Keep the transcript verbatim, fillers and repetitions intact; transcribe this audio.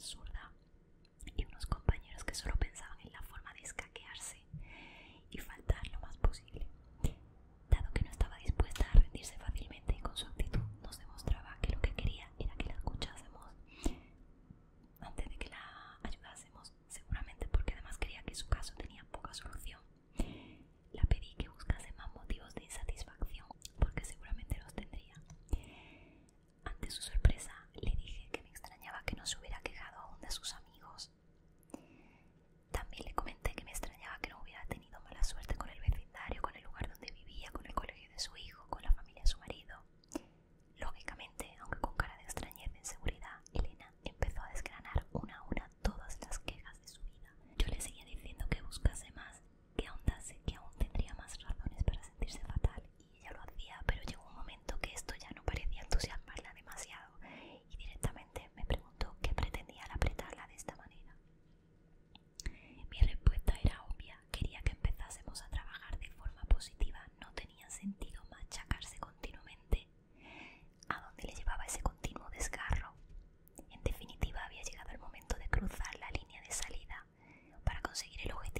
absurda y unos compañeros que solo pensaban en la forma de escaquearse y faltar lo más posible. Dado que no estaba dispuesta a rendirse fácilmente y con su actitud nos demostraba que lo que quería era que la escuchásemos antes de que la ayudásemos, seguramente porque además creía que su caso tenía poca solución, la pedí que buscase más motivos de insatisfacción, porque seguramente los tendría. Ante su sorpresa, le dije que me extrañaba que no se hubiera quejado aún de sus amigos. También le comenté que me extrañaba que no hubiera tenido mala suerte con el vecindario, con el lugar donde vivía, con el colegio de su hijo, con la familia de su marido. Lógicamente, aunque con cara de extrañeza e inseguridad, Elena empezó a desgranar una a una todas las quejas de su vida. Yo le seguía diciendo que buscase más, que ahondase, que aún tendría más razones para sentirse fatal, y ella lo hacía, pero llegó un momento que esto ya no parecía entusiasmarla demasiado, y directamente me preguntó qué pretendía al apretarla de esta manera. Mi respuesta era obvia: quería que empezásemos a trabajar de forma positiva. No tenía sentido machacarse continuamente. ¿A dónde le llevaba ese continuo desgarro? En definitiva, había llegado el momento de cruzar la línea de salida para conseguir el objetivo